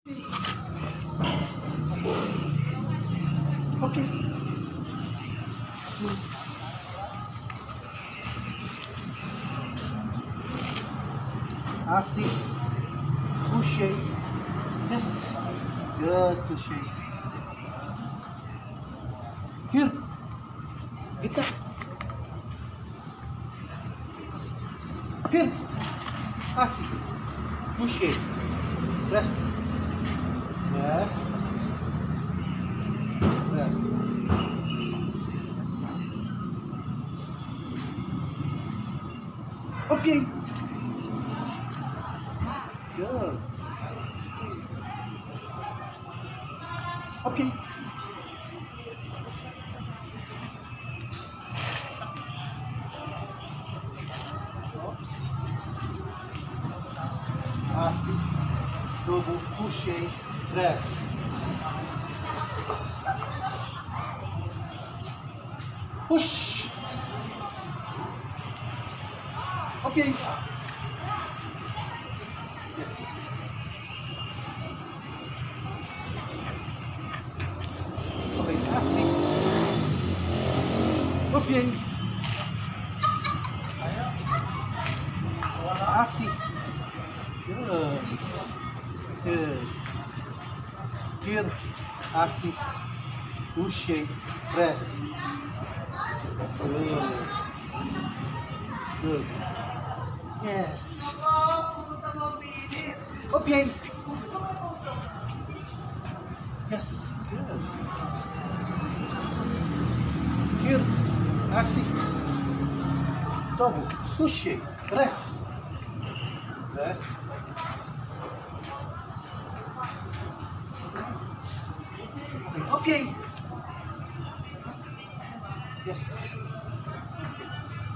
Okay. Assim. Puxei. Yes. Good. Puxei. Here. Kita. Here. Assim. Puxei. Press. Press. Press. Okay. Good. Okay. Oops. Assim. Double. Puxei. Press. Push. Okay. Yes. Okay, assim. Okay. Assim. Good. Good. Good. Assim. Puxei. Press. Good. Good. Yes. Okay. Yes. Good. Good. Assim. Double. Puxei. Press. Press. Okay. Yes.